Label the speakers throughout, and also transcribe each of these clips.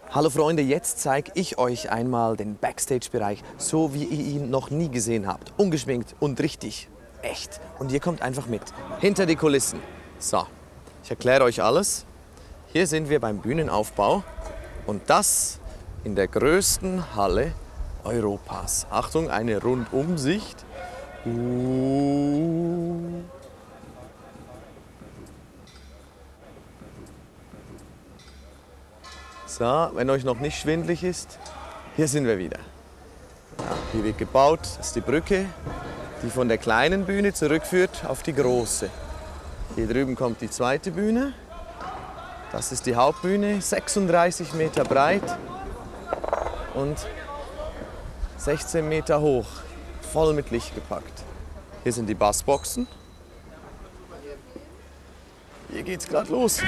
Speaker 1: Hallo Freunde, jetzt zeige ich euch einmal den Backstage-Bereich, so wie ihr ihn noch nie gesehen habt. Ungeschminkt und richtig echt. Und ihr kommt einfach mit, hinter die Kulissen. So, ich erkläre euch alles. Hier sind wir beim Bühnenaufbau und das in der größten Halle Europas. Achtung, eine Rundumsicht. So, wenn euch noch nicht schwindelig ist, hier sind wir wieder. Ja, hier wird gebaut, das ist die Brücke, die von der kleinen Bühne zurückführt auf die große. Hier drüben kommt die zweite Bühne. Das ist die Hauptbühne, 36 Meter breit und 16 Meter hoch, voll mit Licht gepackt. Hier sind die Bassboxen. Hier geht's gerade los.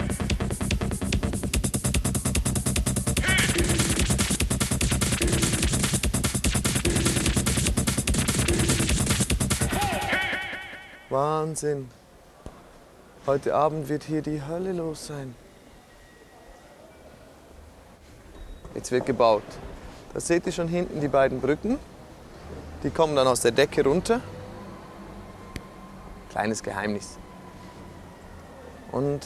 Speaker 1: Wahnsinn! Heute Abend wird hier die Hölle los sein. Jetzt wird gebaut. Da seht ihr schon hinten die beiden Brücken. Die kommen dann aus der Decke runter. Kleines Geheimnis. Und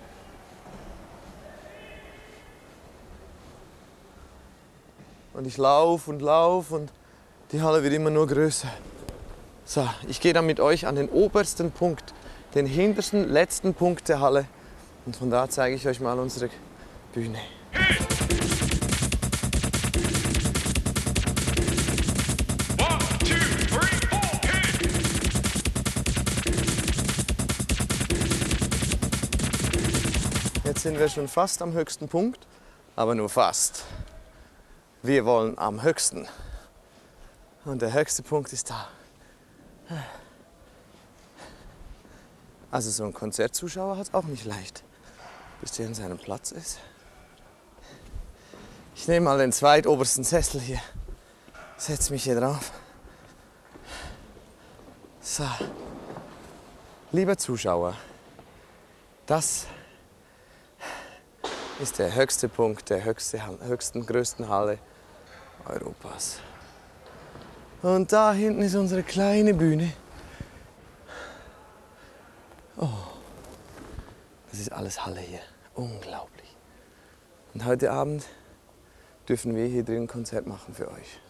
Speaker 1: ich laufe und die Halle wird immer nur größer. So, ich gehe dann mit euch an den obersten Punkt, den hintersten, letzten Punkt der Halle. Und von da zeige ich euch mal unsere Bühne. Jetzt sind wir schon fast am höchsten Punkt, aber nur fast. Wir wollen am höchsten. Und der höchste Punkt ist da. Also so ein Konzertzuschauer hat es auch nicht leicht, bis der an seinem Platz ist. Ich nehme mal den zweitobersten Sessel hier, setze mich hier drauf. So, lieber Zuschauer, das ist der höchste Punkt der größten Halle Europas. Und da hinten ist unsere kleine Bühne. Oh, das ist alles Halle hier. Unglaublich. Und heute Abend dürfen wir hier drin ein Konzert machen für euch.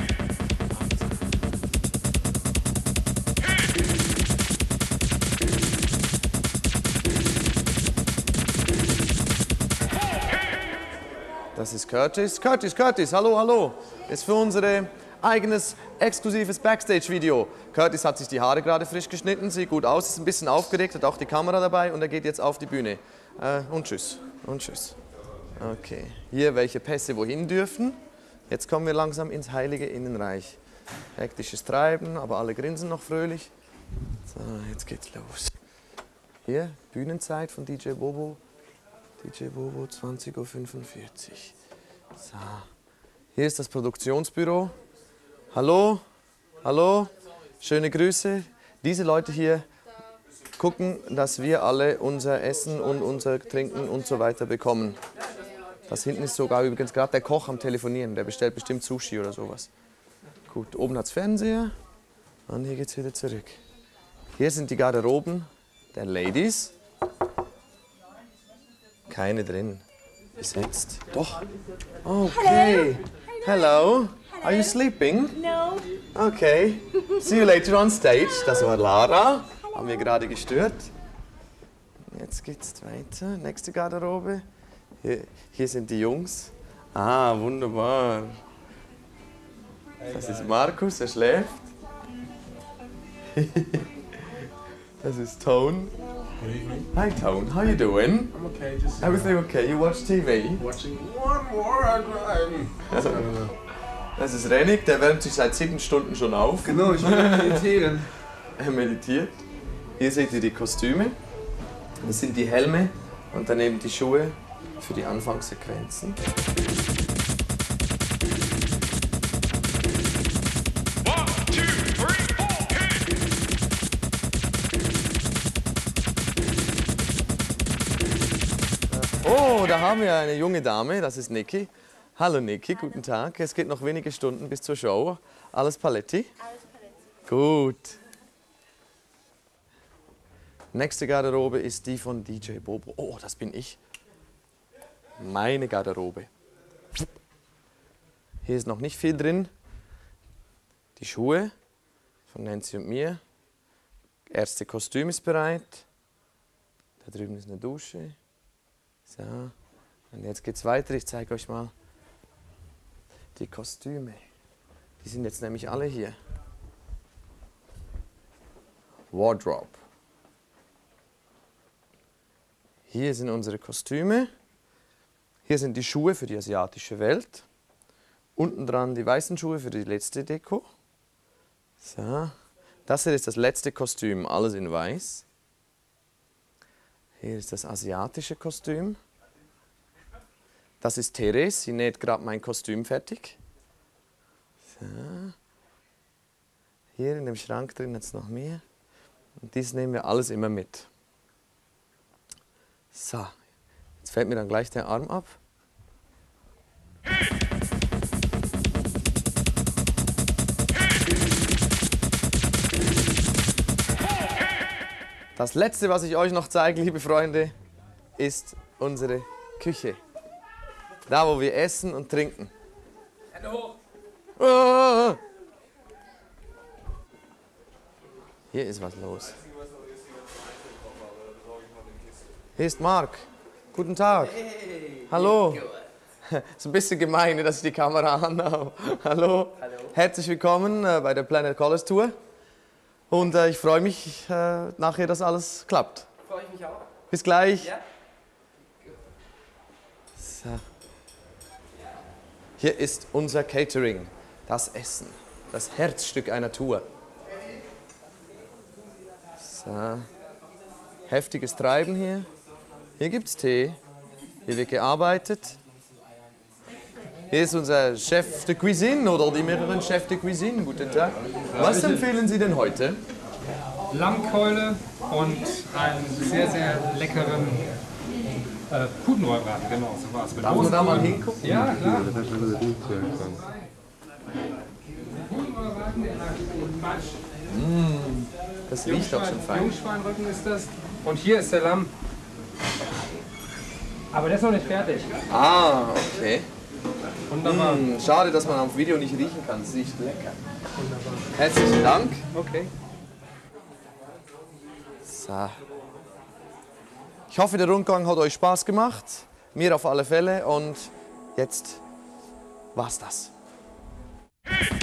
Speaker 1: Das ist Curtis. Curtis, hallo, hallo. Das ist für unser eigenes exklusives Backstage-Video. Curtis hat sich die Haare gerade frisch geschnitten, sieht gut aus, ist ein bisschen aufgeregt, hat auch die Kamera dabei und er geht jetzt auf die Bühne. Und tschüss. Und tschüss. Okay, hier welche Pässe wohin dürfen. Jetzt kommen wir langsam ins heilige Innenreich. Hektisches Treiben, aber alle grinsen noch fröhlich. So, jetzt geht's los. Hier, Bühnenzeit von DJ Bobo. DJ Bobo, 20:45 Uhr. So. Hier ist das Produktionsbüro. Hallo, hallo, schöne Grüße. Diese Leute hier gucken, dass wir alle unser Essen und unser Trinken und so weiter bekommen. Das hinten ist sogar übrigens gerade der Koch am Telefonieren. Der bestellt bestimmt Sushi oder sowas. Gut, oben hat's Fernseher und hier geht's wieder zurück. Hier sind die Garderoben der Ladies. Keine drin. Besetzt. Doch. Okay. Hello. Are you sleeping?
Speaker 2: No.
Speaker 1: Okay. See you later on stage. Das war Lara. Haben wir gerade gestört. Jetzt geht's weiter. Nächste Garderobe. Hier sind die Jungs. Ah, wunderbar. Das ist Markus, er schläft. Das ist Tone.
Speaker 3: Good evening.
Speaker 1: Hi Tone, how you doing?
Speaker 3: I'm okay, just
Speaker 1: Everything okay? You watch TV?
Speaker 3: watching one more time.
Speaker 1: Das ist Renik, der wärmt sich seit 7 Stunden schon auf.
Speaker 3: Genau, ich will meditieren.
Speaker 1: Er meditiert. Hier seht ihr die Kostüme. Das sind die Helme und daneben die Schuhe für die Anfangssequenzen. da haben wir eine junge Dame, das ist Niki. Hallo Niki, guten Tag. Es geht noch wenige Stunden bis zur Show. Alles Paletti?
Speaker 2: Alles Paletti.
Speaker 1: Gut. Nächste Garderobe ist die von DJ Bobo. Oh, das bin ich. Meine Garderobe. Hier ist noch nicht viel drin. Die Schuhe von Nancy und mir. Erste Kostüm ist bereit. Da drüben ist eine Dusche. So. Und jetzt geht's weiter. Ich zeige euch mal die Kostüme. Die sind jetzt nämlich alle hier. Wardrobe. Hier sind unsere Kostüme. Hier sind die Schuhe für die asiatische Welt. Unten dran die weißen Schuhe für die letzte Deko. So. Das hier ist das letzte Kostüm, alles in weiß. Hier ist das asiatische Kostüm. Das ist Therese, sie näht gerade mein Kostüm fertig. So. Hier in dem Schrank drin jetzt noch mehr. Und dies nehmen wir alles immer mit. So, jetzt fällt mir dann gleich der Arm ab. Das letzte, was ich euch noch zeige, liebe Freunde, ist unsere Küche. Da, wo wir essen und trinken. Oh! Hier ist was los. Hier ist Marc. Guten Tag.
Speaker 4: Hey,
Speaker 1: Hallo. Ist ein bisschen gemein, dass ich die Kamera anhabe. Hallo.
Speaker 4: Hallo.
Speaker 1: Herzlich willkommen bei der Planet Colors Tour. Und ich freue mich nachher, dass alles klappt.
Speaker 4: Freue ich mich auch.
Speaker 1: Bis gleich.
Speaker 4: Ja?
Speaker 1: So. Hier ist unser Catering, das Essen, das Herzstück einer Tour. So. Heftiges Treiben hier. Hier gibt es Tee, hier wird gearbeitet. Hier ist unser Chef de Cuisine oder die mehreren Chefs de Cuisine. Guten Tag. Was empfehlen Sie denn heute?
Speaker 5: Lammkeule und einen sehr, sehr leckeren Putenrollbraten, genau, so war es.
Speaker 1: Darf man da mal hingucken?
Speaker 5: Ja, klar.
Speaker 1: Das riecht doch schon fein.
Speaker 5: Jungschweinrücken ist das. Und hier ist der Lamm. Aber der ist noch nicht fertig.
Speaker 1: Ah, okay.
Speaker 5: Wunderbar.
Speaker 1: Schade, dass man auf Video nicht riechen kann. Es riecht lecker. Herzlichen Dank.
Speaker 5: Okay.
Speaker 1: So. Ich hoffe, der Rundgang hat euch Spaß gemacht. Mir auf alle Fälle. Und jetzt war's das.